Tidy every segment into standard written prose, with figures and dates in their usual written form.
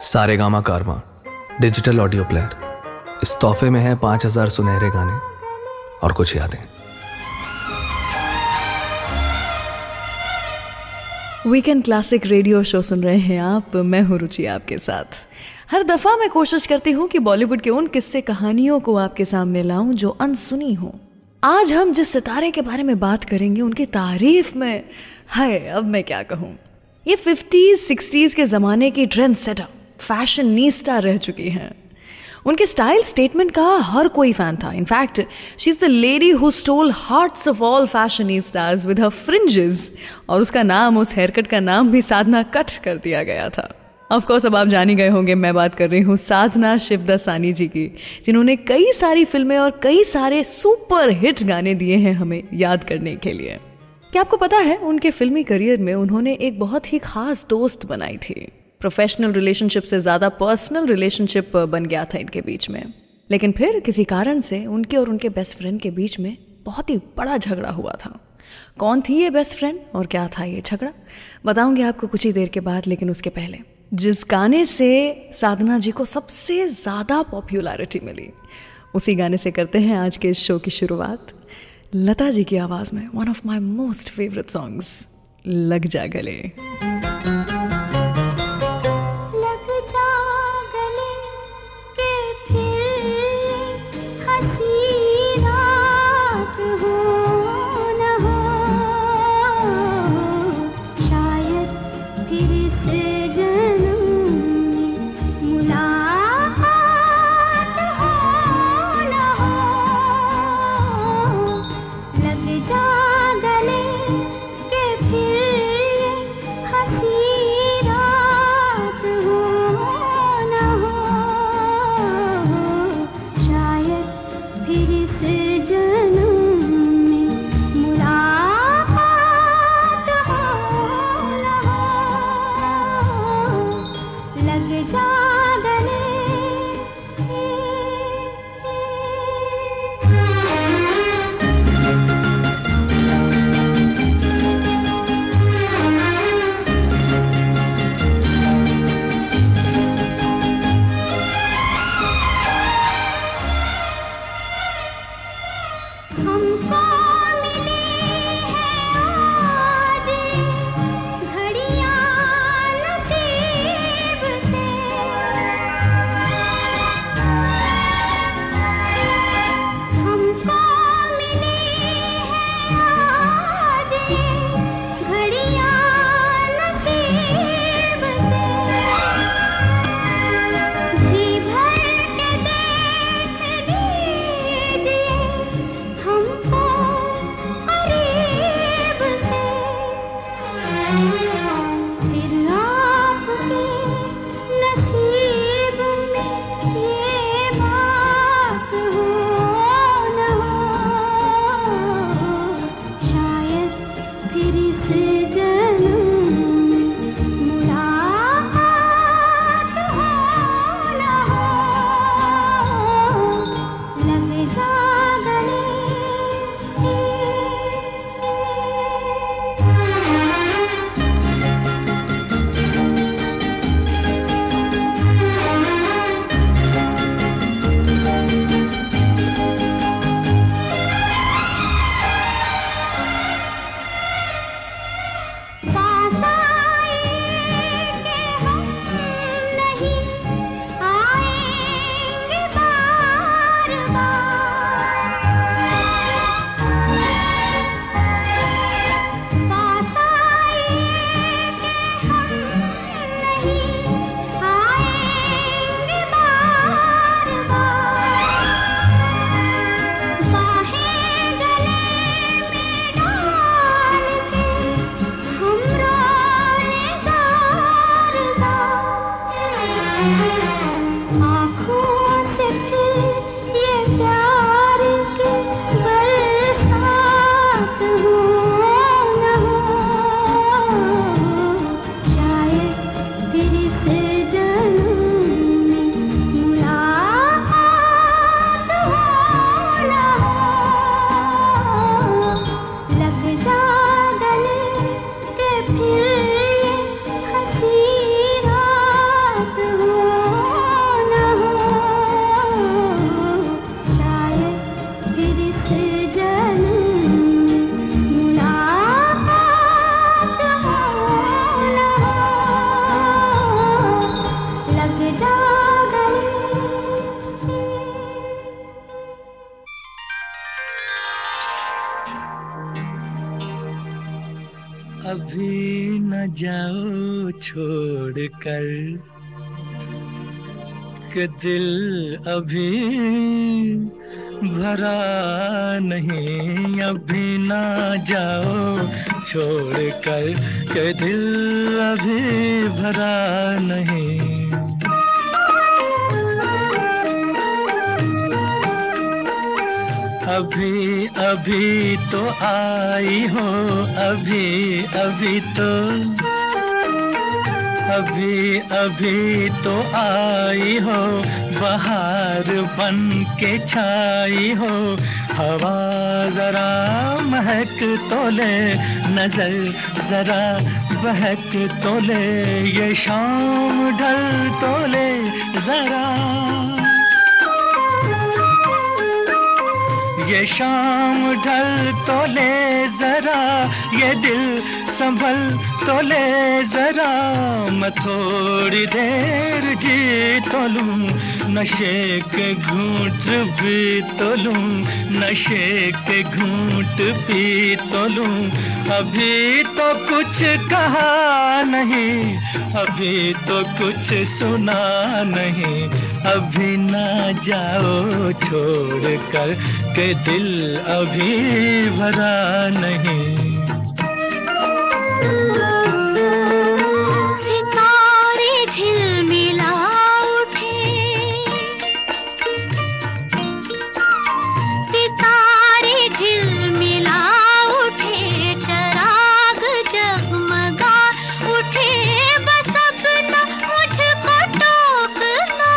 सारेगामा कारवां digital audio player. इस तोहफे में है 5000 सुनहरे गाने और कुछ यादें। वीकेंड क्लासिक रेडियो शो सुन रहे हैं आप। मैं हूँ रुचि आपके साथ। हर दफ़ा मैं कोशिश करती हूँ कि बॉलीवुड के उन किस्से कहानियों को आपके सामने लाऊं जो अनसुनी हो। आज हम जिस सितारे के बारे में बात करेंगे उनकी तारीफ में अब मैं क्या कहूँ। ये 50s 60s के ज़माने की ट्रेंड सेटर फैशनीस्टा रह चुकी हैं। उनके स्टाइल स्टेटमेंट का हर कोई फैन था। In fact she is the lady who stole hearts of all fashionistas with her fringes, और उसका नाम, उस हेयरकट का नाम भी साधना कट कर दिया गया था। ऑफ कोर्स अब आप जान ही गए होंगे, मैं बात कर रही हूँ साधना शिवदासानी जी की, जिन्होंने कई सारी फिल्में और कई सारे सुपर हिट गाने दिए हैं हमें याद करने के लिए। क्या आपको पता है उनके फिल्मी करियर में उन्होंने एक बहुत ही खास दोस्त बनाई थी। प्रोफेशनल रिलेशनशिप से ज़्यादा पर्सनल रिलेशनशिप बन गया था इनके बीच में। लेकिन फिर किसी कारण से उनके और उनके बेस्ट फ्रेंड के बीच में बहुत ही बड़ा झगड़ा हुआ था। कौन थी ये बेस्ट फ्रेंड और क्या था ये झगड़ा, बताऊंगी आपको कुछ ही देर के बाद। लेकिन उसके पहले, जिस गाने से साधना जी को सबसे ज़्यादा पॉपुलैरिटी मिली, उसी गाने से करते हैं आज के इस शो की शुरुआत। लता जी की आवाज़ में one of my most favourite songs, Lag Ja गले। जाओ छोड़ कर कि दिल अभी भरा नहीं, अभी ना जाओ छोड़ कर कि दिल अभी भरा नहीं। अभी अभी तो आई हो, अभी अभी तो, अभी अभी तो आई हो, बहार बन के छाई हो। हवा जरा महक तो ले, नजर जरा बहक तो ले, ये शाम ढल तो ले जरा, ये शाम ढल तो ले जरा, ये दिल संभल तो ले जरा। मैं थोड़ी देर जी तो लूं, नशे के घूंट भी तो लूं, नशे के घूंट पी तो लूं। अभी तो कुछ कहा नहीं, अभी तो कुछ सुना नहीं, अभी ना जाओ छोड़ कर के दिल अभी भरा नहीं। सितारे झिलमिला उठे, सितारे झिलमिला उठे, चराग जगमगा उठे। बस अपना मुझको टोकना,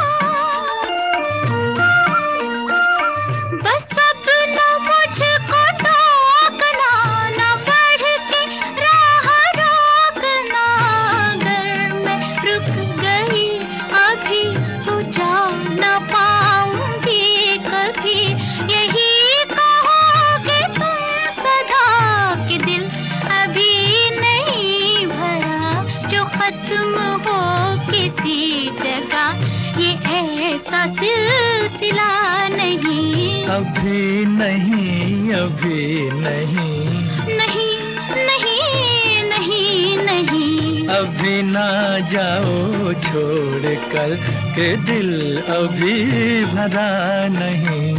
बस अपना मुझको टोकना, न बढ़ के राह रोकना। अगर मैं रुक गई अभी तो जा न पाऊंगी कभी, यही कहोगे तुम सदा कि दिल अभी नहीं भरा, जो खत्म हो किसी जगह ये ऐसा सिलसिला नहीं। अभी नहीं, अभी नहीं, नहीं नहीं नहीं नहीं, अभी ना जाओ छोड़ कर के दिल अभी भरा नहीं।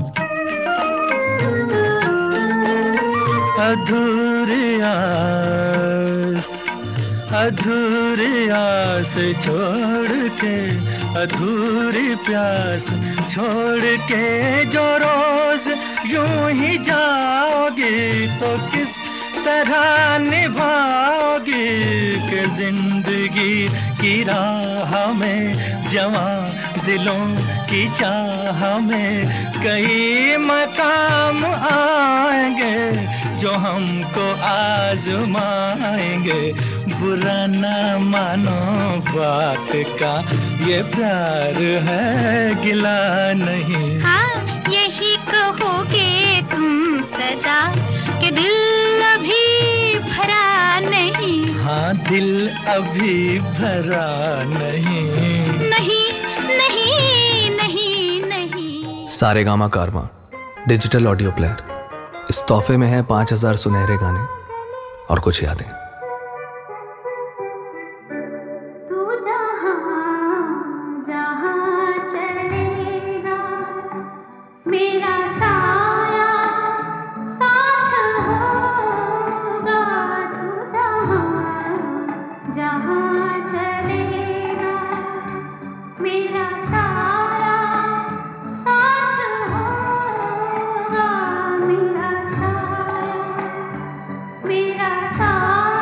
अधूरी आस, अधूरी आस छोड़ के, अधूरी प्यास छोड़ के जो रोज यूं ही जाओगी तो किस तरह निभाओगी कि जिंदगी की राह में जवां दिलों की चाह में कई मकाम आएंगे जो हमको आजमाएंगे। बुरा ना मानो बात का, ये प्यार है गिला नहीं। हाँ यही कहोगे तुम सदा कि दिल अभी भरा नहीं। हाँ दिल अभी भरा नहीं, नहीं नहीं नहीं नहीं। सारेगामा कारवां डिजिटल ऑडियो प्लेयर। इस तोहफे में है 5000 सुनहरे गाने और कुछ यादें। तू जहाँ जहाँ चलेगा मेरा साया साथ होगा। तू जहाँ जहाँ चलेगा मेरा साया साथ होगा। मेरा साया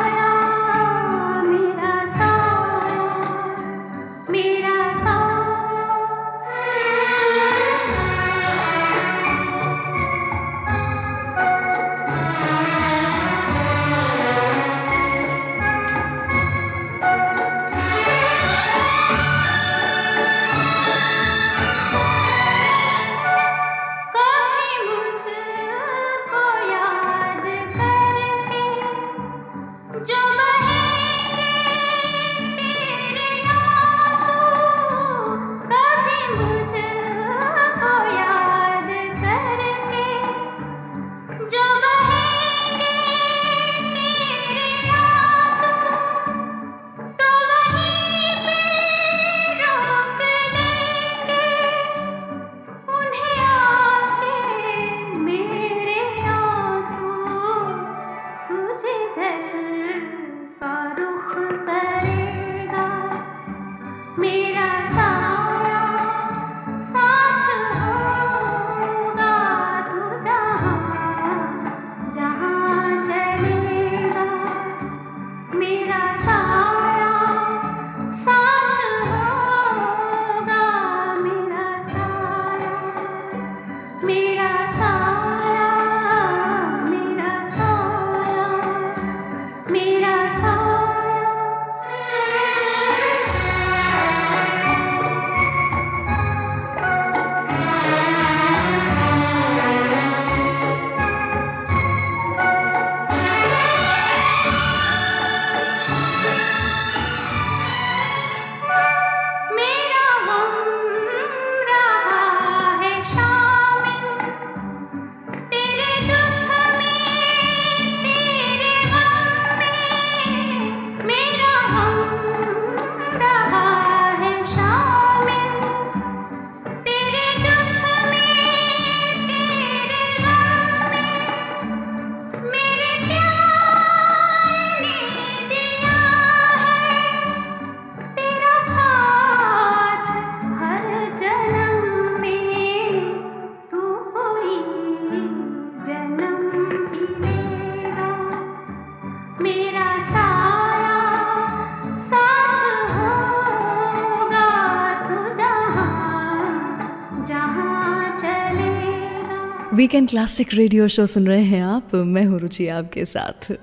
वीकेंड क्लासिक रेडियो शो सुन रहे हैं आप, मैं हूँ रुचि आपके साथ।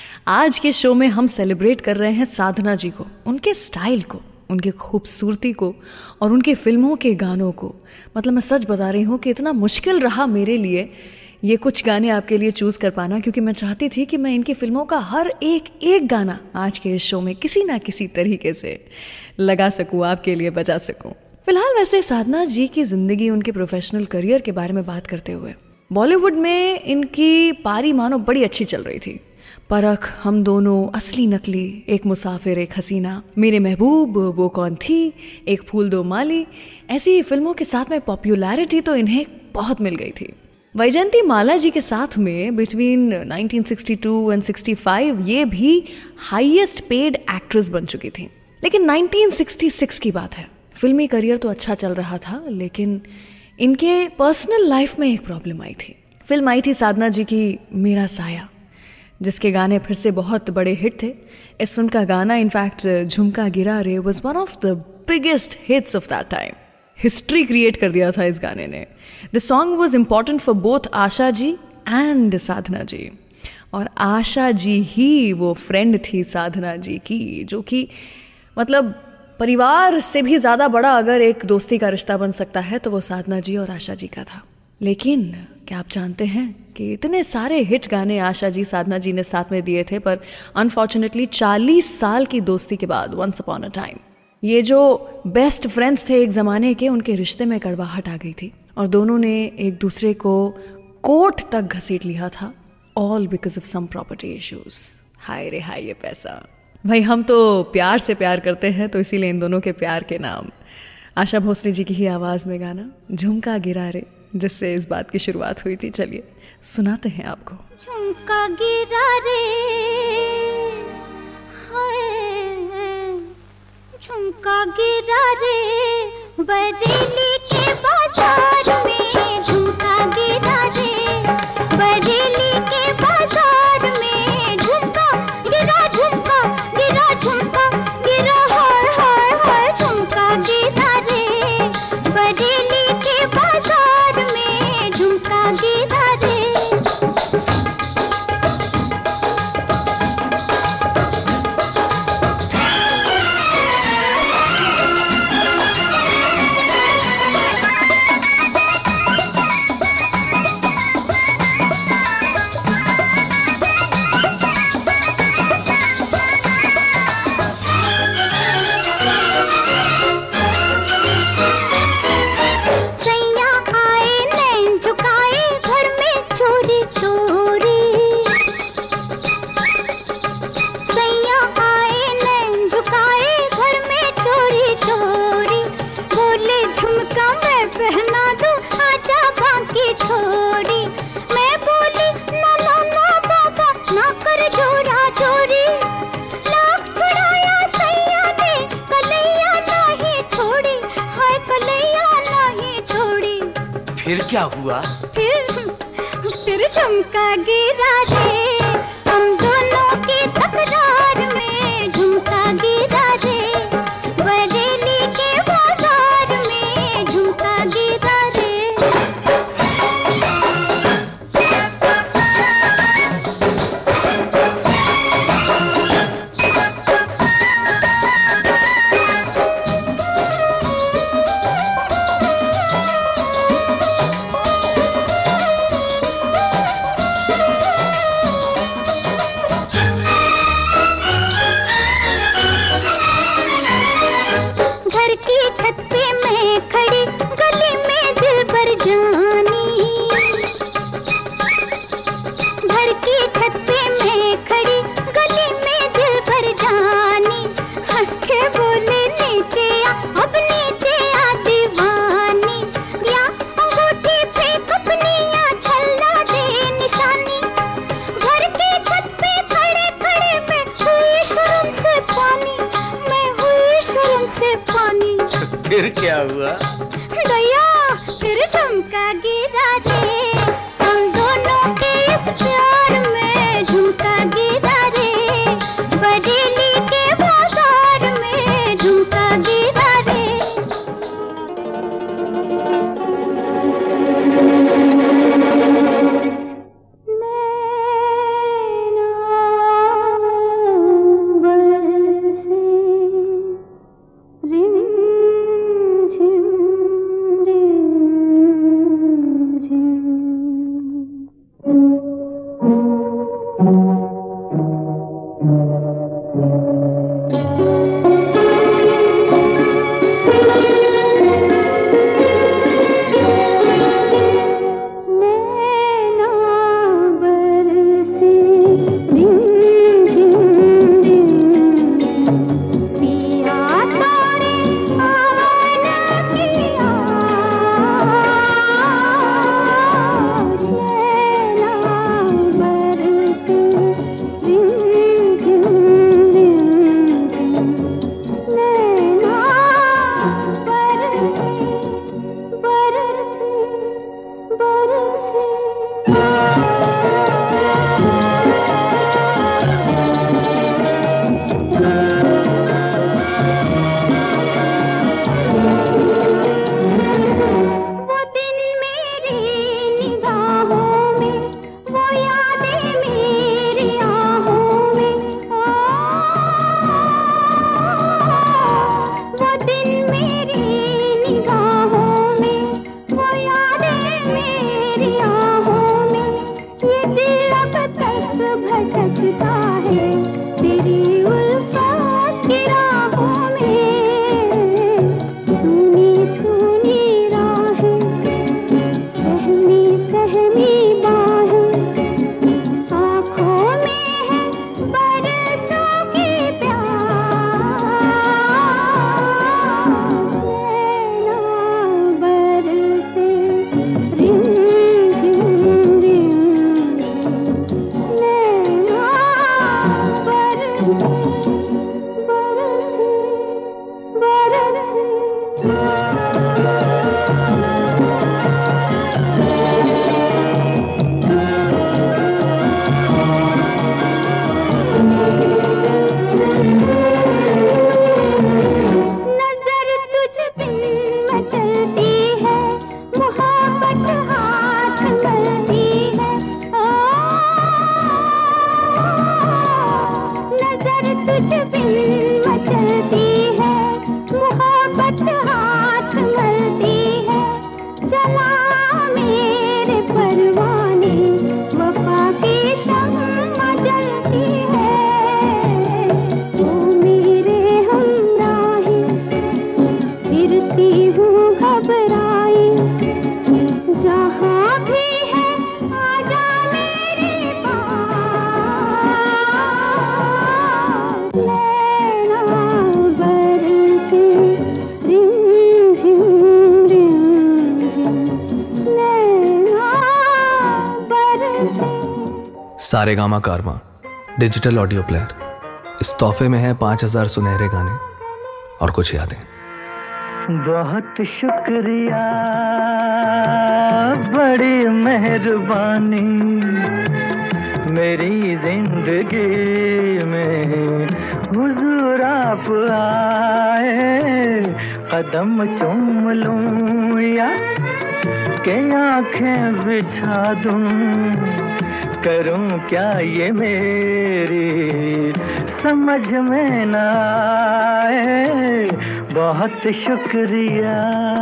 आज के शो में हम सेलिब्रेट कर रहे हैं साधना जी को, उनके स्टाइल को, उनकी खूबसूरती को और उनके फिल्मों के गानों को। मतलब मैं सच बता रही हूँ कि इतना मुश्किल रहा मेरे लिए ये कुछ गाने आपके लिए चूज़ कर पाना, क्योंकि मैं चाहती थी कि मैं इनकी फिल्मों का हर एक गाना आज के इस शो में किसी ना किसी तरीके से लगा सकूँ, आपके लिए बजा सकूँ। फिलहाल वैसे साधना जी की ज़िंदगी, उनके प्रोफेशनल करियर के बारे में बात करते हुए, बॉलीवुड में इनकी पारी मानो बड़ी अच्छी चल रही थी। परख, हम दोनों, असली नकली, एक मुसाफिर एक हसीना, मेरे महबूब, वो कौन थी, एक फूल दो माली, ऐसी फिल्मों के साथ में पॉपुलैरिटी तो इन्हें बहुत मिल गई थी। वैजयंती माला जी के साथ में बिटवीन 1962 एंड 65 ये भी हाईएस्ट पेड एक्ट्रेस बन चुकी थी। लेकिन 1966 की बात है, फिल्मी करियर तो अच्छा चल रहा था, लेकिन इनके पर्सनल लाइफ में एक प्रॉब्लम आई थी। फिल्म आई थी साधना जी की मेरा साया, जिसके गाने फिर से बहुत बड़े हिट थे। इस फिल्म का गाना in fact Jhumka Gira Re was one of the biggest hits of that time. History create कर दिया था इस गाने ने। The song was important for both Asha ji and Sadhana ji, और आशा जी ही वो फ्रेंड थी साधना जी की, जो कि मतलब परिवार से भी ज़्यादा बड़ा अगर एक दोस्ती का रिश्ता बन सकता है तो वो साधना जी और आशा जी का था। लेकिन क्या आप जानते हैं कि इतने सारे हिट गाने आशा जी साधना जी ने साथ में दिए थे, पर अनफॉर्चुनेटली 40 साल की दोस्ती के बाद, वंस अपॉन अ टाइम, ये जो बेस्ट फ्रेंड्स थे एक ज़माने के, उनके रिश्ते में कड़वाहट आ गई थी और दोनों ने एक दूसरे को कोर्ट तक घसीट लिया था, all because of some property issues. हाय रे हाय ये पैसा। भाई हम तो प्यार से प्यार करते हैं, तो इसीलिए इन दोनों के प्यार के नाम आशा भोसले जी की ही आवाज़ में गाना झुमका गिरा रे, जिससे इस बात की शुरुआत हुई थी। चलिए सुनाते हैं आपको। झुमका गिरा रे, हाय झुमका गिरा रे, बरेली के बाजार में झुमका गिरा रे, बरेली के बाजार में झुमका गिरा, झुमका गिरा, झुमका गिरा, हाय हाय हाय झुमका गिरा रे, बरेली के बाजार में झुमका गिरा रे। फिर क्या हुआ? फिर झुमका गिरा रे, हम दोनों की तकरार में झुमका गिरा रे, बरेली के बाजार में झुमका गिरा रे। फिर क्या हुआ? दया, फिर झुमका गिरा रे, हम दोनों के इस प्यार में झुमका गिरा रे, बरेली के बाजार में झुमका गिरा रे। मेरी निगाहों में, वो यादें मेरी आहों में, ये दिल अब तक भटकता है तेरी उल्फत की राहों में। सुनी सुनी राहें, सहमी सहमी बाहें, आँखों में है बरसों की प्यास। नैना बरसे रिमझिम रिमझिम, नैना बरसे बरसे नजर तुझ बिन मचलती है, मोहब्बत हाथ मलती है। नजर तुझ बिन मचलती है, मोहब्बत हाथ मलती है। जला मेरे परवाने, वफा की शम्मा जलती है। ओ मेरे हमराही, फिरती हूँ घबराई, जहाँ भी है आजा मेरे पास। नैना बरसे रिमझिम रिमझिम, नैना बरसे। सारेगामा कारवां डिजिटल ऑडियो प्लेयर। इस तोहफे में है 5000 सुनहरे गाने और कुछ यादें। बहुत शुक्रिया, बड़ी मेहरबानी, मेरी जिंदगी में हुजूर आप आए। कदम चूम लूं या के आंखें बिछा दूं, करूं क्या ये मेरी समझ में ना आए। बहुत शुक्रिया।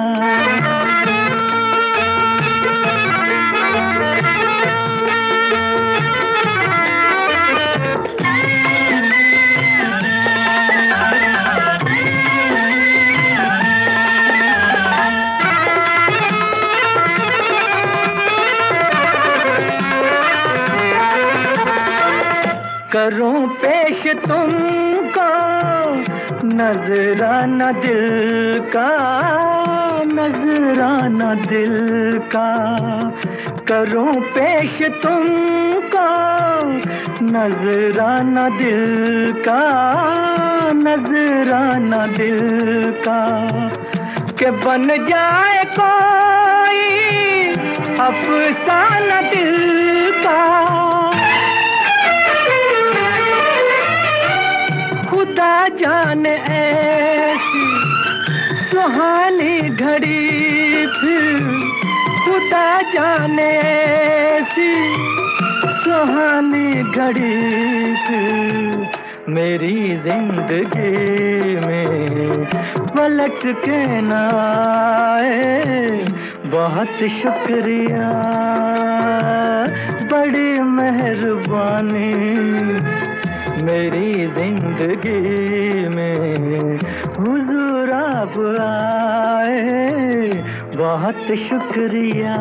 करूं पेश तुमको नजराना दिल का, नजराना दिल का। करूं पेश तुमको नजराना दिल का, नजराना दिल का। के बन जाए कोई अफसाना दिल का। खुदा जाने ऐसी सुहानी घड़ी फिर, खुदा जाने ऐसी सुहानी घड़ी फिर मेरी जिंदगी में पलट के न आए। बहुत शुक्रिया, बड़ी मेहरबानी, मेरी जिंदगी में हुजूर आप आए। बहुत शुक्रिया।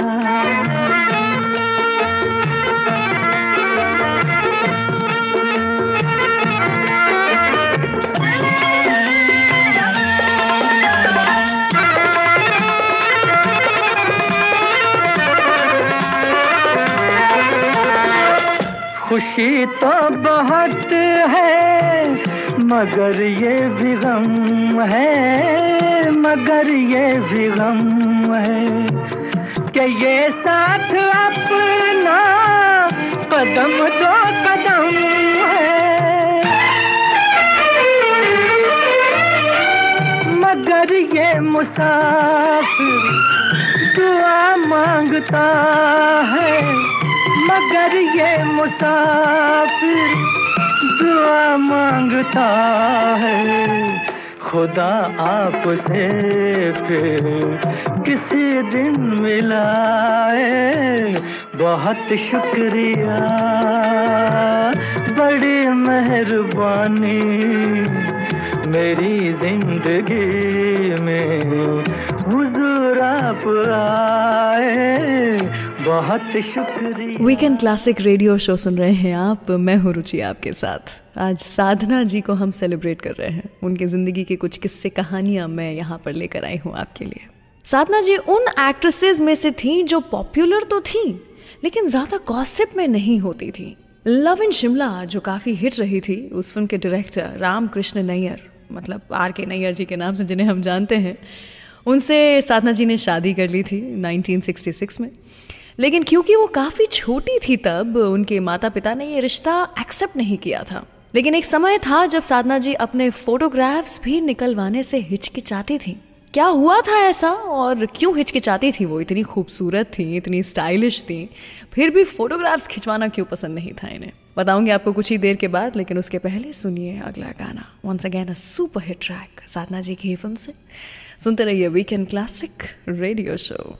खुशी तो बहुत है मगर ये भी गम है, मगर ये भी गम है कि ये साथ अपना कदम दो कदम है। मगर ये मुसाफिर दुआ मांगता है, मगर ये मुसाफिर दुआ मांगता है। खुदा आपसे फिर किसी दिन मिलाए। बहुत शुक्रिया, बड़ी मेहरबानी, मेरी जिंदगी में हुजूर आप आए। बहुत शुक्रिया। वीकेंड क्लासिक रेडियो शो सुन रहे हैं आप, मैं हूँ रुचि आपके साथ। आज साधना जी को हम सेलिब्रेट कर रहे हैं। उनकी ज़िंदगी के कुछ किस्से कहानियाँ मैं यहाँ पर लेकर आई हूँ आपके लिए। साधना जी उन एक्ट्रेसेस में से थी जो पॉपुलर तो थी लेकिन ज़्यादा गॉसिप में नहीं होती थी। लव इन शिमला जो काफ़ी हिट रही थी, उस फिल्म के डायरेक्टर रामकृष्ण नैयर, मतलब R.K. नैयर जी के नाम से जिन्हें हम जानते हैं, उनसे साधना जी ने शादी कर ली थी 1966 में। लेकिन क्योंकि वो काफ़ी छोटी थी तब उनके माता पिता ने ये रिश्ता एक्सेप्ट नहीं किया था। लेकिन एक समय था जब साधना जी अपने फोटोग्राफ्स भी निकलवाने से हिचकिचाती थी। क्या हुआ था ऐसा और क्यों हिचकिचाती थी? वो इतनी खूबसूरत थी, इतनी स्टाइलिश थी, फिर भी फोटोग्राफ्स खिंचवाना क्यों पसंद नहीं था इन्हें? बताऊंगी आपको कुछ ही देर के बाद, लेकिन उसके पहले सुनिए अगला गाना। Once again a super hit track Sadhana ji की फिल्म से। सुनते रहिए weekend classic radio show.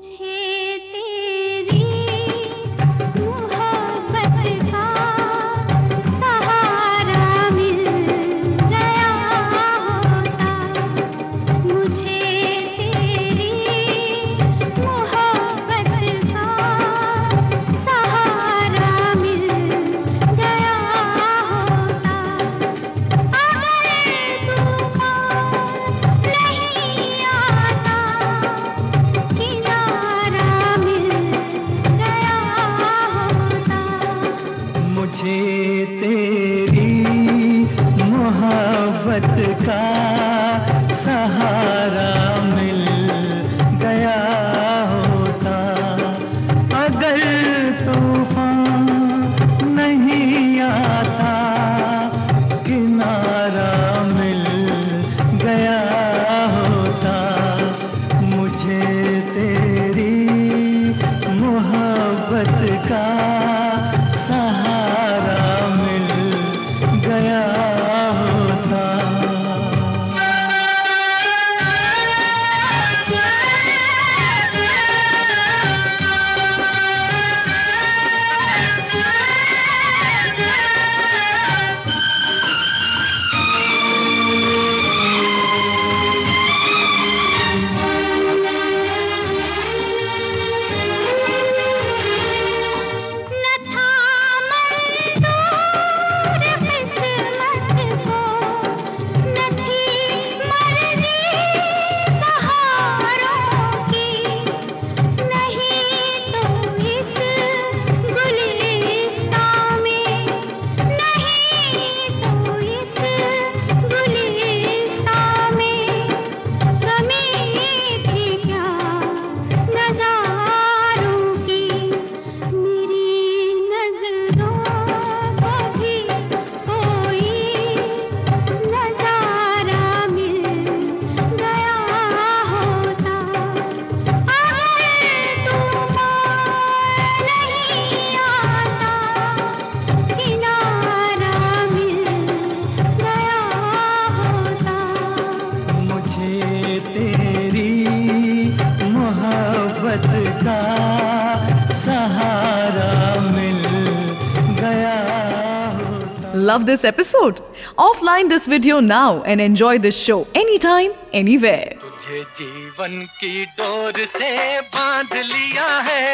Love this episode? Offline this video now and enjoy this show anytime, anywhere. तुझे जीवन की डोर से बांध लिया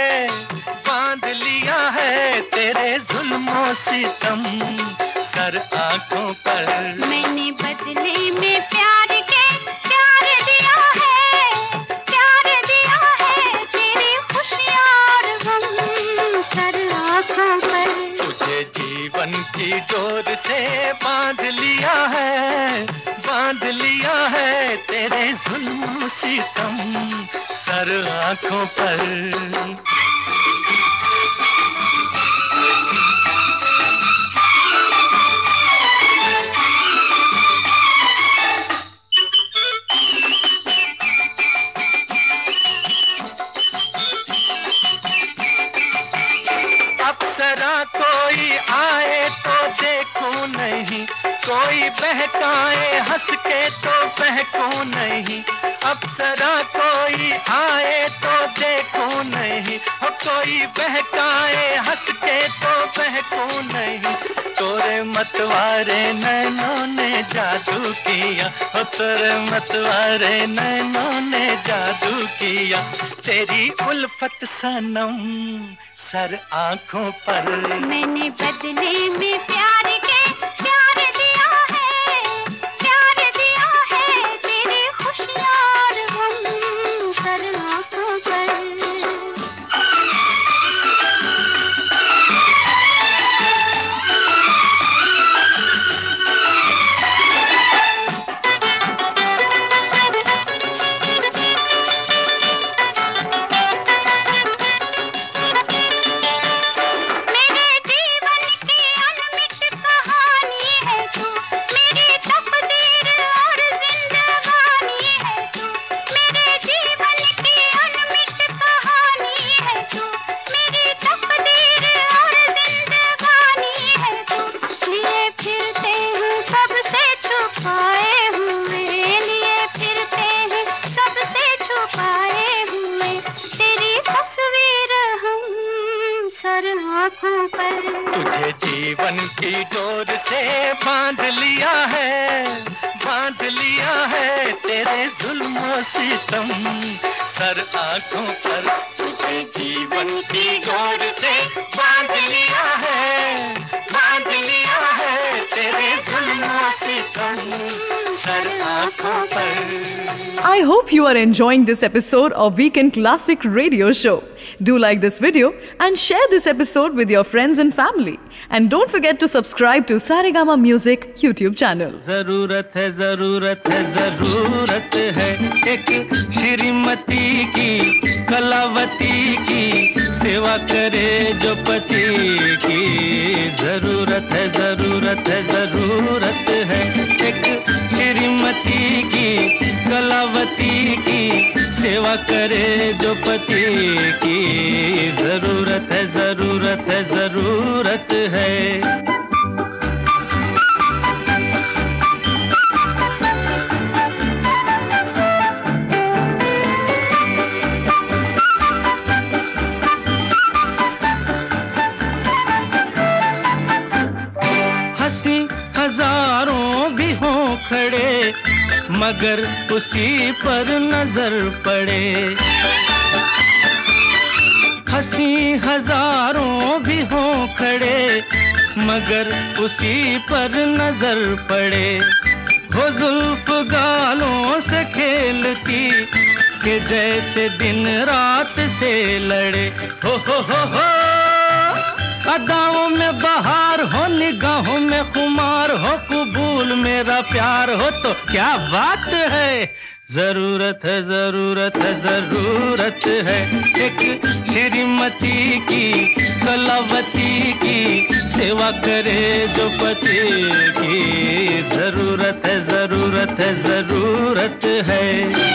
है तेरे जुल्मों सितम सर आंखों पर। मैंने बदले में प्यार दिया है तेरी खुशियाँ और गम सर आंखों पर। तुझे जीवन की डोर से बांध लिया है तेरे जुल्म सितम सर आंखों पर। अप्सरा कोई आए तो देखूं नहीं, कोई बहकाए हंस के तो बहको नहीं, अप्सरा कोई आए तो देखो नहीं, हो कोई बहकाए हंस के तो बहको नहीं, तोरे मतवारे नैनों ने जादू किया, हो तोरे मतवारे नैनों ने जादू किया, तेरी उल्फत सनम सर आंखों पर। मैंने बदले में प्यार के प्यार दिया है, प्यार दिया है, तेरी खुशियाँ और गम सर आंखों पर। तुझे जीवन की डोर से बांध लिया है, बांध लिया है, तेरे जुल्म सितम सर आंखों पर। तुझे जीवन की डोर से बांध लिया है, बांध लिया है, तेरे जुल्म सितम सर आंखों पर। I hope you are enjoying this episode of Weekend Classic Radio Show. Do like this video and share this episode with your friends and family. And don't forget to subscribe to Saregama Music YouTube channel. जरूरत है, जरूरत है, जरूरत है एक श्रीमती की, कलावती की, सेवा करे जो पति की। जरूरत है, जरूरत है, जरूरत है एक श्रीमती की, कलावती की, सेवा करे जो पति की। जरूरत है, जरूरत है, जरूरत है। हंसी हजारों भी हों खड़े, मगर उसी पर नजर पड़े। हंसी हजारों भी हों खड़े, मगर उसी पर नजर पड़े। हो जुल्फ गालों से खेलती कि जैसे दिन रात से लड़े। हो अदाओं में बहार हो, निगाहों में खुमार हो, कबूल मेरा प्यार हो तो क्या बात है। जरूरत है, जरूरत है, जरूरत है एक श्रीमती की, कलावती की, सेवा करे जो पति की। जरूरत है, जरूरत है, जरूरत है।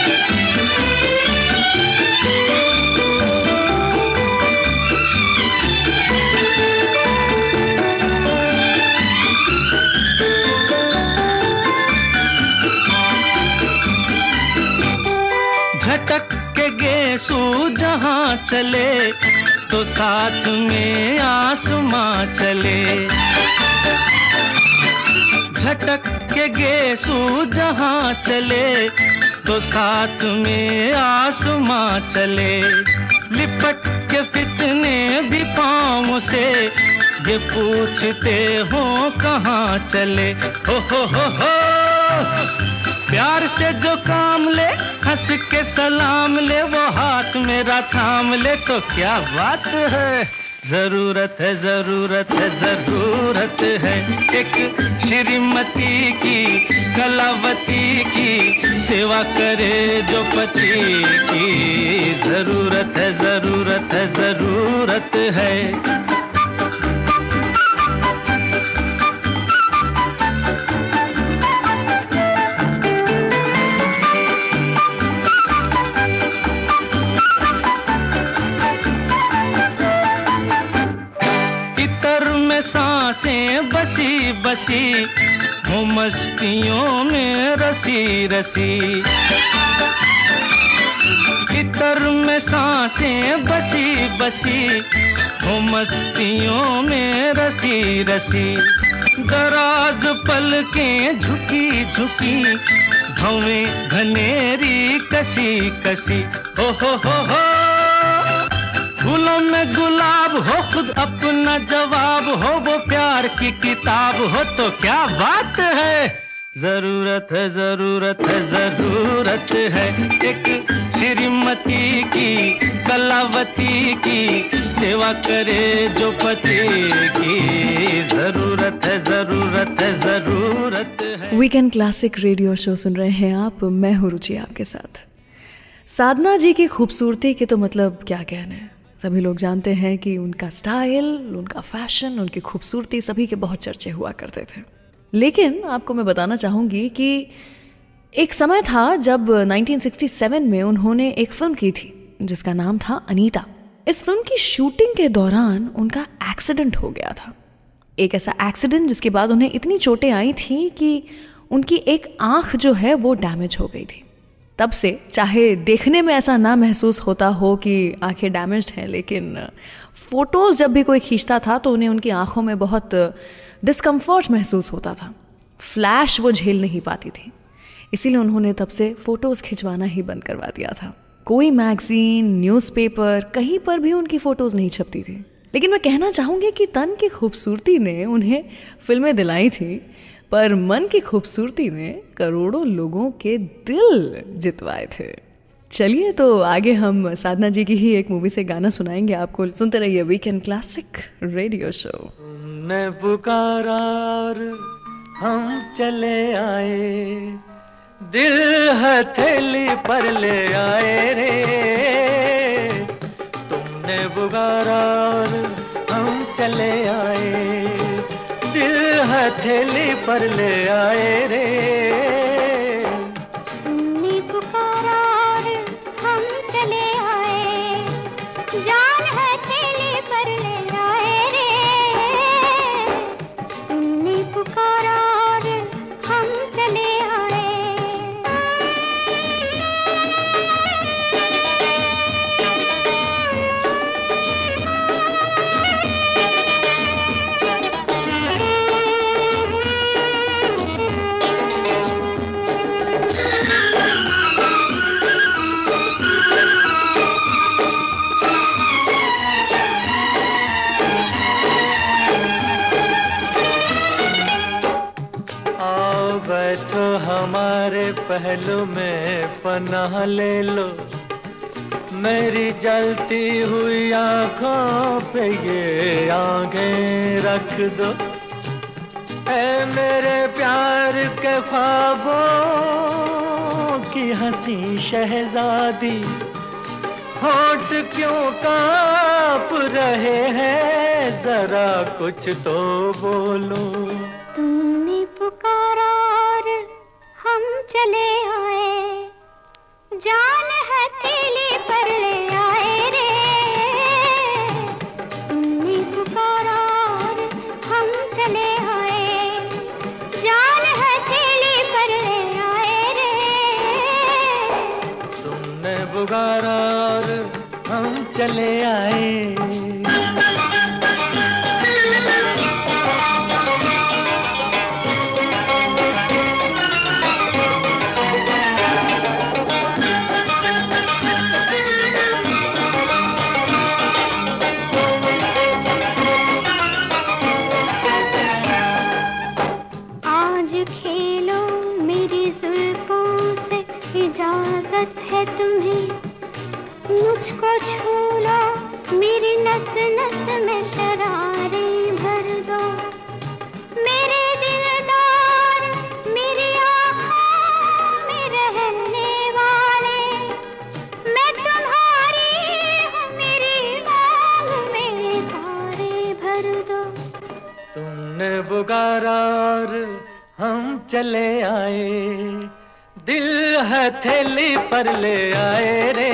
झटक के गेसू जहाँ चले तो साथ में आसमां चले। झटक के गेसू जहाँ चले तो साथ में आसमां चले। लिपट के फितने भी पाँव से ये पूछते हो कहाँ चले। हो प्यार से जो काम ले, हंस के सलाम ले, वो हाथ मेरा थाम ले तो क्या बात है। जरूरत है, जरूरत है, जरूरत है एक श्रीमती की, कलावती की, सेवा करे जो पति की। जरूरत है, जरूरत है, जरूरत है। सांसें बसी बसी हो मस्तियों में रसी रसी, इतर में सांसें बसी बसी, हो मस्तियों में रसी रसी, दराज पलकें झुकी झुकी, भवें घनेरी कसी कसी, हो हो फूलों में गुलाब हो खुद अपना जवाब हो, वो प्यार की किताब हो तो क्या बात है। जरूरत है जरूरत है जरूरत है एक श्रीमती की, कलावती की, सेवा करे जो पति की। जरूरत है जरूरत है जरूरत है। वीकेंड क्लासिक रेडियो शो सुन रहे हैं आप, मैं हूं रुचि आपके साथ। साधना जी की खूबसूरती के तो मतलब क्या कहने, सभी लोग जानते हैं कि उनका स्टाइल, उनका फैशन, उनकी खूबसूरती सभी के बहुत चर्चे हुआ करते थे। लेकिन आपको मैं बताना चाहूँगी कि एक समय था जब 1967 में उन्होंने एक फिल्म की थी जिसका नाम था अनीता। इस फिल्म की शूटिंग के दौरान उनका एक्सीडेंट हो गया था, एक ऐसा एक्सीडेंट जिसके बाद उन्हें इतनी चोटें आई थी कि उनकी एक आँख जो है वो डैमेज हो गई थी। तब से चाहे देखने में ऐसा ना महसूस होता हो कि आंखें डैमेज्ड हैं, लेकिन फ़ोटोज़ जब भी कोई खींचता था तो उन्हें उनकी आंखों में बहुत डिस्कम्फर्ट महसूस होता था, फ्लैश वो झेल नहीं पाती थी। इसीलिए उन्होंने तब से फ़ोटोज़ खिंचवाना ही बंद करवा दिया था। कोई मैगज़ीन, न्यूज़पेपर, कहीं पर भी उनकी फ़ोटोज़ नहीं छपती थी। लेकिन मैं कहना चाहूँगी कि तन की खूबसूरती ने उन्हें फिल्में दिलाई थी, पर मन की खूबसूरती ने करोड़ों लोगों के दिल जितवाए थे। चलिए तो आगे हम साधना जी की ही एक मूवी से गाना सुनाएंगे आपको। सुनते रहिए वीकेंड क्लासिक रेडियो शो। तुमने पुकारा और हम चले आए, दिल हथेली पर ले आए रे। तुमने पुकारा और हम चले आए, दिल हथेली पर ले आए रे। तुमने पुकारा और हम चले आए, जान हथेली पर ले आए रे। तुमने पुकारा और हम चले आए। बैठो हमारे पहलू में पनाह ले लो, मेरी जलती हुई आँखों पे ये आँखें रख दो। ऐ मेरे प्यार के ख्वाबों की हंसी शहजादी, होंठ क्यों कांप रहे हैं, जरा कुछ तो बोलो। तुमने पुकारा और हम चले आए, जान हथेली पर ले आए रे। तुमने पुकारा और हम चले आए, जान हथेली पर ले आए रे। तुमने पुकारा और हम चले आए। इजाजत है तुम्हें, मुझको छू लो, मेरी नस नस में शरारे भर दो। मेरे दिलदार, मेरी आँखों में रहने वाले, मैं तुम्हारी हूँ, मेरी मांग में तारे भर दो। तुमने पुकारा और हम चले आए, दिल हथेली पर ले आए रे।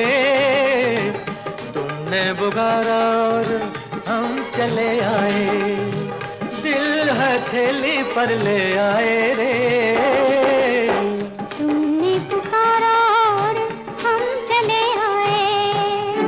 तुमने पुकारा और हम चले आए, दिल हथेली पर ले आए रे। तुमने पुकारा और हम चले आए।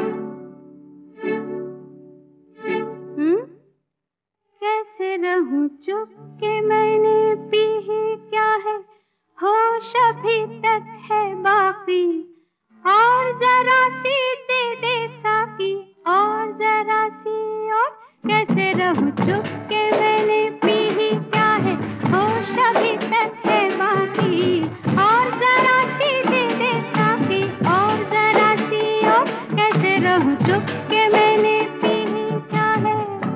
कैसे रहूं चुप के मैंने पी ही क्या है, होश अभी तक है बाकी, और जरा सी दे दे साकी, और जरा सी और। कैसे रहूं चुप के मैंने पी ही क्या है, होश अभी तक है बाकी, और जरा सी दे दे साकी, और जरा सी और। कैसे रहूं चुप के मैंने पी ही क्या है।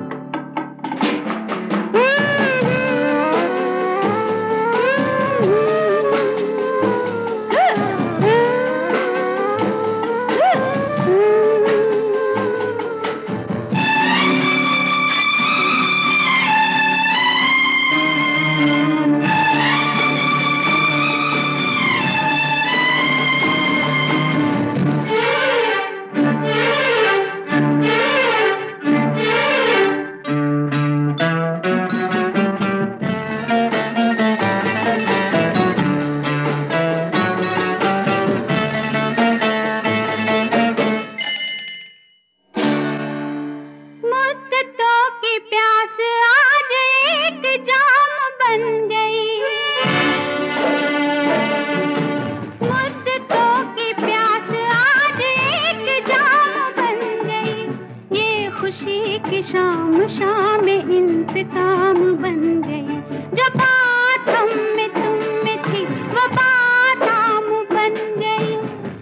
शाम इंतकाम बन गई, जो बात हम में तुम में थी वो बात आम बन गई।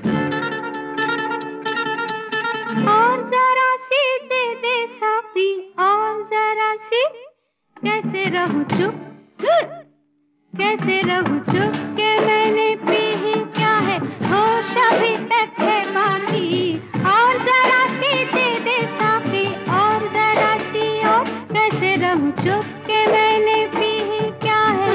और जरा सी दे दे साकी, और जरा सी। कैसे रहूं चुप, कैसे रहूं चुप के मैंने पी ही क्या है, होश अभी तक है बाकी, और जरा सी दे दे साकी, और जरा सी और। कैसे रहूं चुप के मैंने पी ही क्या है।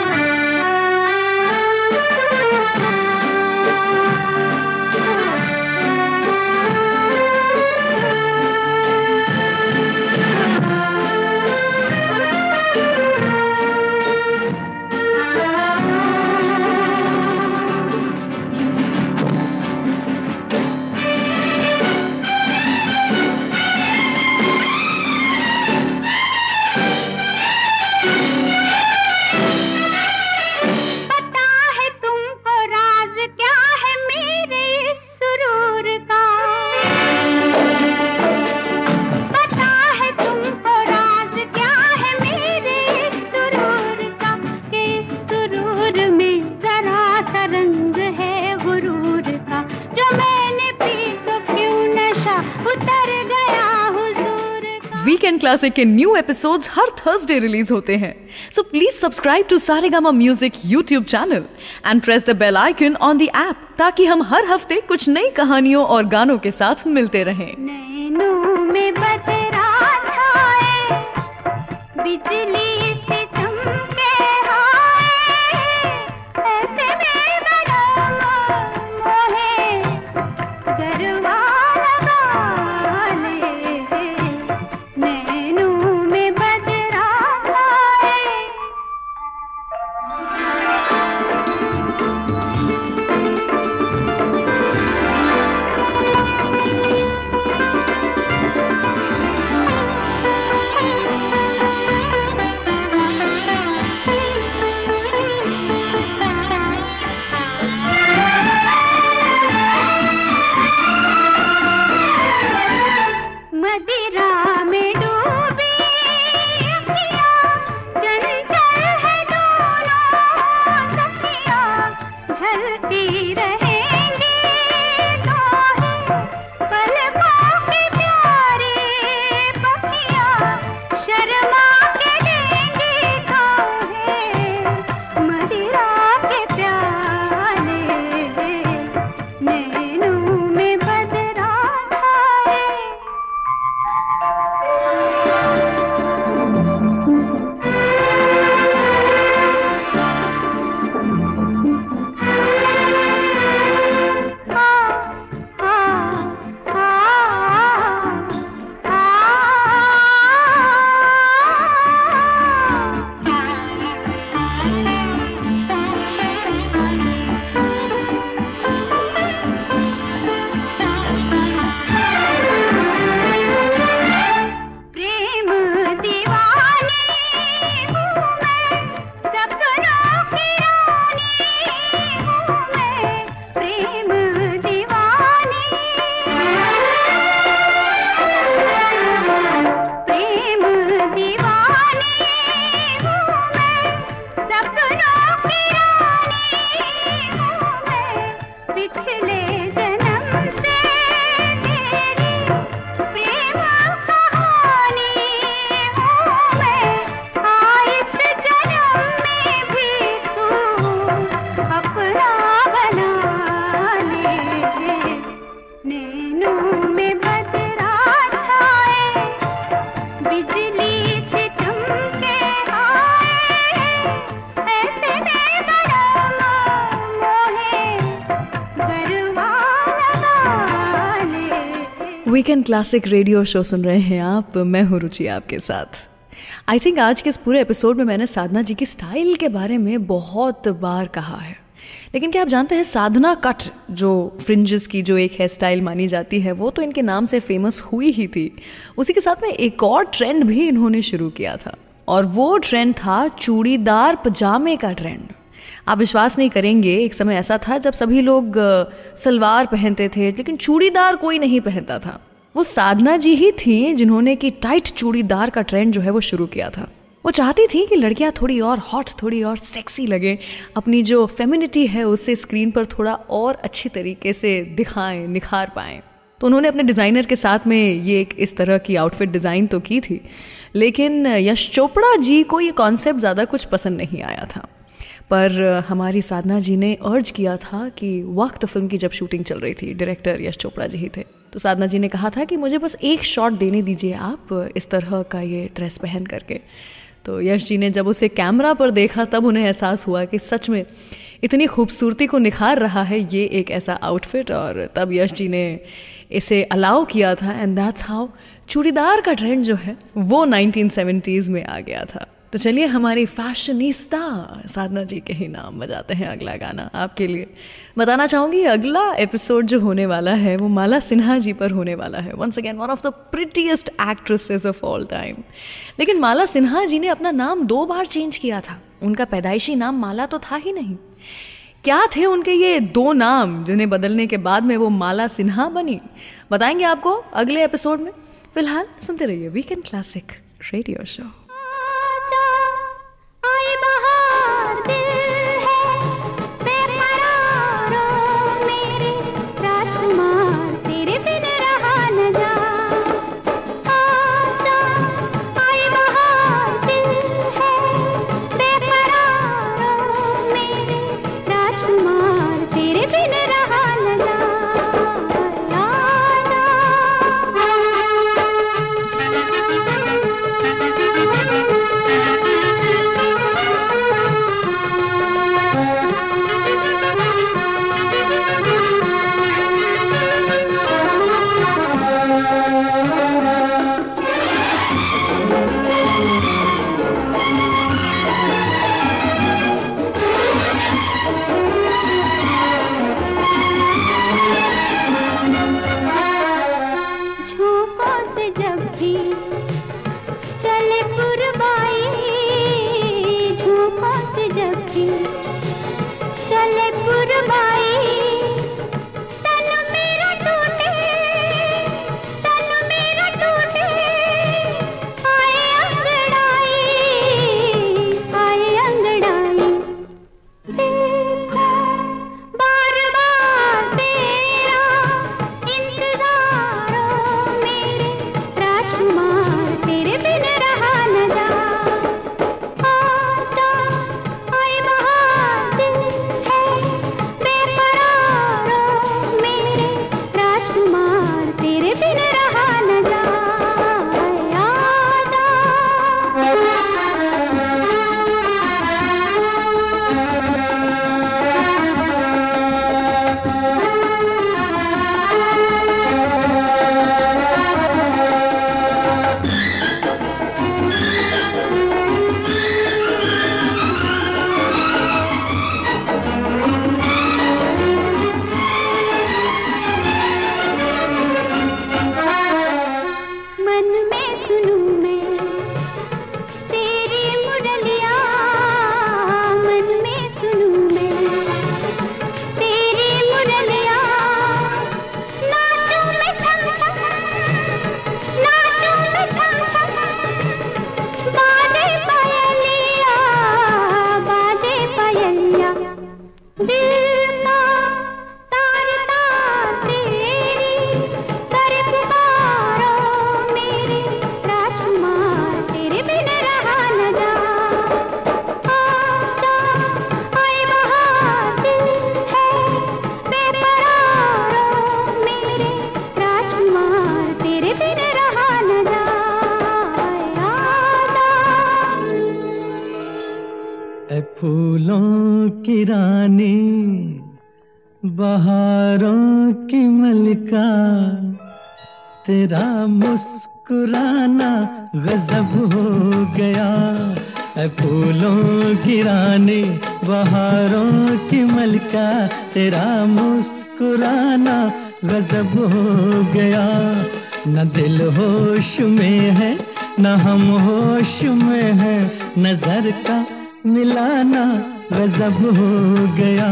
वीकेंड क्लासिक के न्यू एपिसोड्स हर थर्सडे रिलीज होते हैं, so please subscribe to Saregama music YouTube channel and press the bell icon on the app, ताकि हम हर हफ्ते कुछ नई कहानियों और गानों के साथ मिलते रहें। नैनों में बदरा छाए, बिजली से चमके हाय, ऐसे में मोहे गरबा लगा ले। नैनों में बदरा छाए। पिछले जन्म से तेरी प्रेम कहानी हूँ मैं, इस जन्म में भी तू अपना बना ले। नैनों में बदरा छाए, बिजली से चमके आए, ऐसे बेबरम मोहे गरबा लगा ले। वीकेंड क्लासिक रेडियो शो सुन रहे हैं आप, मैं हूँ रुचि आपके साथ। आई थिंक आज के इस पूरे एपिसोड में मैंने साधना जी की स्टाइल के बारे में बहुत बार कहा है, लेकिन क्या आप जानते हैं साधना कट जो फ्रिंजेस की जो एक हेयर स्टाइल मानी जाती है वो तो इनके नाम से फेमस हुई ही थी। उसी के साथ में एक और ट्रेंड भी इन्होंने शुरू किया था, और वो ट्रेंड था चूड़ीदार पजामे का ट्रेंड। आप विश्वास नहीं करेंगे, एक समय ऐसा था जब सभी लोग सलवार पहनते थे लेकिन चूड़ीदार कोई नहीं पहनता था। वो साधना जी ही थी जिन्होंने कि टाइट चूड़ीदार का ट्रेंड जो है वो शुरू किया था। वो चाहती थी कि लड़कियां थोड़ी और हॉट, थोड़ी और सेक्सी लगे, अपनी जो फेमिनिटी है उससे स्क्रीन पर थोड़ा और अच्छी तरीके से दिखाएं, निखार पाएं। तो उन्होंने अपने डिज़ाइनर के साथ में ये एक इस तरह की आउटफिट डिज़ाइन तो की थी, लेकिन यश चोपड़ा जी को ये कॉन्सेप्ट ज़्यादा कुछ पसंद नहीं आया था। पर हमारी साधना जी ने अर्ज किया था कि वक्त फिल्म की जब शूटिंग चल रही थी, डायरेक्टर यश चोपड़ा जी ही थे, तो साधना जी ने कहा था कि मुझे बस एक शॉट देने दीजिए आप इस तरह का ये ड्रेस पहन करके। तो यश जी ने जब उसे कैमरा पर देखा तब उन्हें एहसास हुआ कि सच में इतनी खूबसूरती को निखार रहा है ये एक ऐसा आउटफिट, और तब यश जी ने इसे अलाउ किया था। एंड दैट्स हाउ चूड़ीदार का ट्रेंड जो है वो 1970s में आ गया था। तो चलिए हमारी फैशनिस्ता साधना जी के ही नाम बजाते हैं अगला गाना आपके लिए। बताना चाहूँगी अगला एपिसोड जो होने वाला है वो माला सिन्हा जी पर होने वाला है। Once again one of the prettiest actresses of all time. लेकिन माला सिन्हा जी ने अपना नाम 2 बार चेंज किया था। उनका पैदाइशी नाम माला तो था ही नहीं। क्या थे उनके ये 2 नाम जिन्हें बदलने के बाद में वो माला सिन्हा बनी, बताएंगे आपको अगले एपिसोड में। फिलहाल सुनते रहिए वीकेंड क्लासिक रेडियो शो। आई बहार दिल है बेकरार मेरे राजकुमार, तेरे बिन रहा न जा। आजा आई बहार दिल है बेकरार मेरे राजकुमार, तेरे बिन रहा न जा। आजा फूलों की रानी, बहारों की मलिका, तेरा मुस्कुराना गजब हो गया। ऐ फूलों की रानी, बहारों की मलिका, तेरा मुस्कुराना गजब हो गया। न दिल होश में है न हम होश में है, नजर का मिलाना गजब हो गया।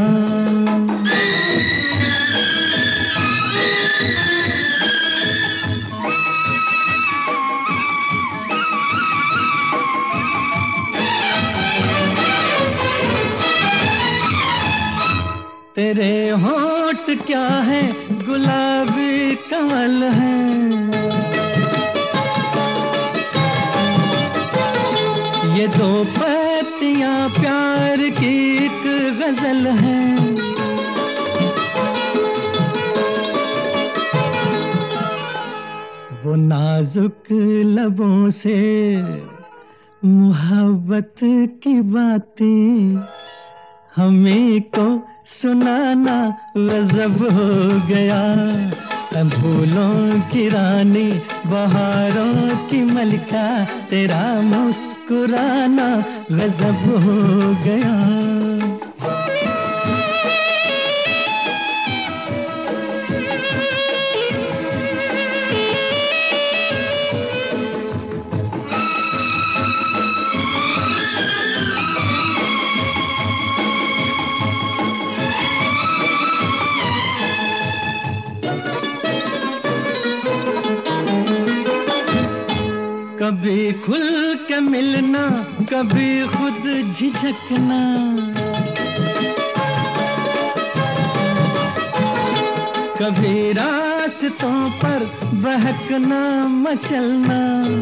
तेरे होंठ क्या है गुलाबी कमल है, ये दो पत्तियां प्यार की एक गजल है। वो नाजुक लबों से मोहब्बत की बातें हमें को सुनाना गजब हो गया। फूलों की रानी, बहारों की मलिका, तेरा मुस्कुराना गजब हो गया। कभी खुल के मिलना, कभी खुद झिझकना, कभी रास्तों पर बहकना मचलना।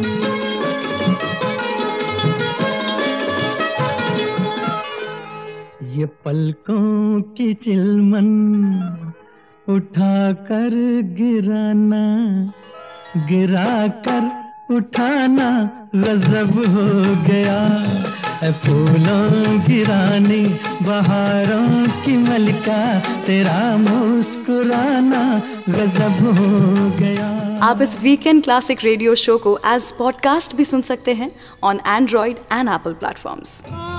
ये पलकों की चिलमन उठा कर गिराना, गिरा कर उठाना गजब हो गया। फूलों की रानी, बहारों की मलिका, तेरा मुस्कुराना गजब हो गया। आप इस वीकेंड क्लासिक रेडियो शो को एज पॉडकास्ट भी सुन सकते हैं on android and apple platforms.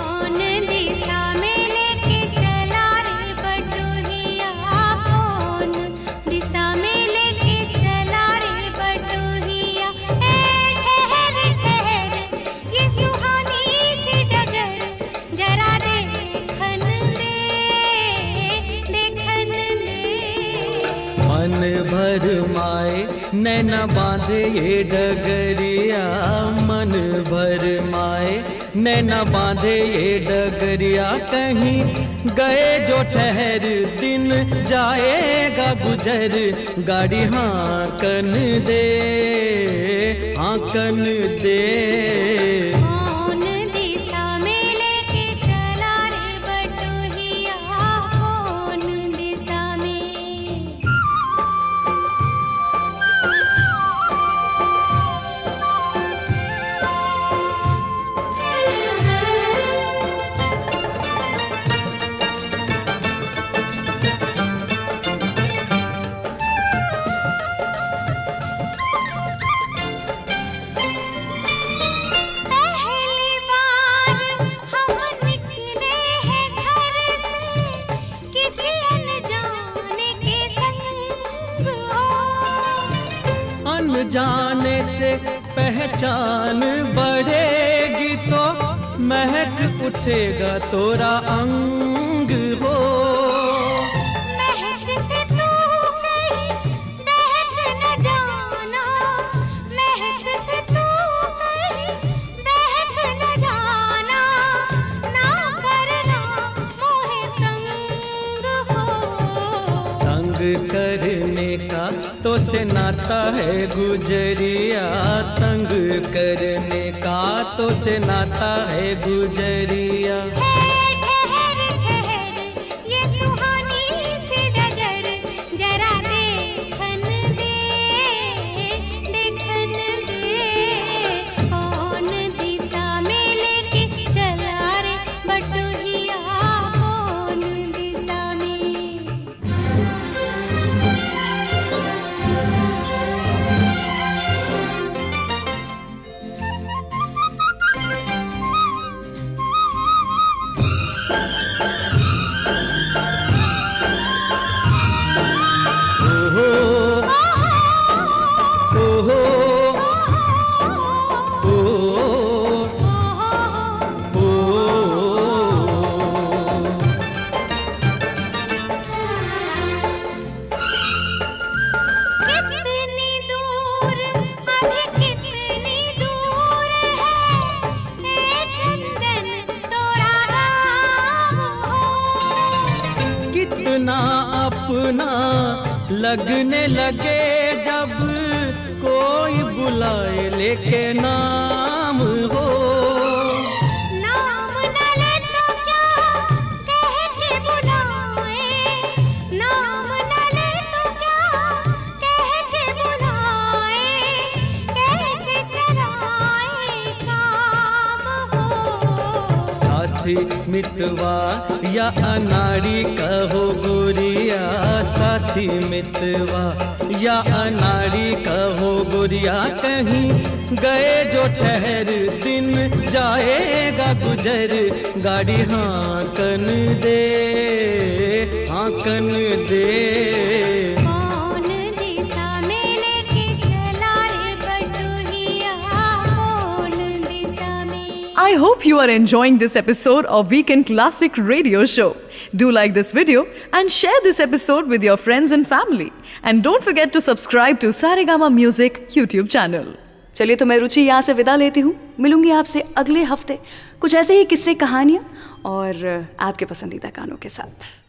मन भर माए नैना बांधे ये डगरिया, मन भर माए नैना बांधे ये डगरिया। कहीं गए जो ठहर दिन जाएगा गुजर, गाड़ी हाँकन दे, हाँकन दे। जाने से पहचान बढ़ेगी तो महक उठेगा तोरा अंग हो। महक से तू कहीं बहक न जाना, महक से तू कहीं बहक न जाना, ना करना मोहे तंग हो। तंग करने का तो से नाता है गुजरिया, तंग करने का तो से नाता है गुजरिया। ठहर ठहर ये सुहानी सी डगर, जरा देखन दे, देखन दे। कौन दिशा में लेके चला रे बटुहिया, अपना लगने लगे जब कोई बुलाए लेके नाम हो। नाम न ले तो क्या कह के बुलाए, नाम न ले तो क्या कह के बुलाए, कैसे चराए काम हो। साथी मितवा या अनाड़ी कहो गोरिया, साथी मितवा या अनाड़ी कहो गोरिया, कहीं गए जो ठहर दिन जाएगा गुजर, गाड़ी हाँकन दे, हाँकन दे। कौन दिशा में लेके चला रे बटुहिया, कौन दिशा में। I hope you are enjoying this episode of Weekend Classic Radio Show. Do like this video and share this episode with your friends and family. And don't forget to subscribe to Saregama Music YouTube channel. चलिए तो मैं रुचि यहाँ से विदा लेती हूँ। मिलूंगी आपसे अगले हफ्ते कुछ ऐसे ही किस्से कहानियाँ और आपके पसंदीदा गानों के साथ।